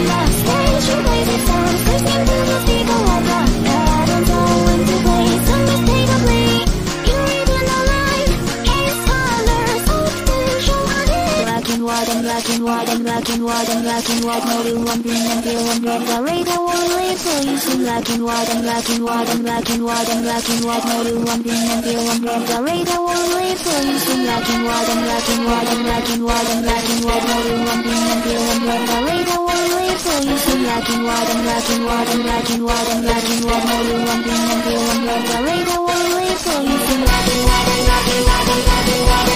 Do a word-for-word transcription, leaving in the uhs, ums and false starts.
on the stage, you play the sound, listening to the speaker like a patterns all into place, unmistakably. You're even alive, haze colors, potential on it. Black and white and black and white and black and white and black and white. No real one green and pale and red. The radar won't wait for you. Sing black and white and black and white and black and white and black and white. No real one green and pale and red. The radar won't wait for you. Sing black and white and black and white and black and white and black and white. No real one green and pale and red. The radar won't wait for you. Sing black and white and black and white and black and white and black and white. No real one green and pale and red. The radar won't wait for you. Sing black and white and black and white and black and white.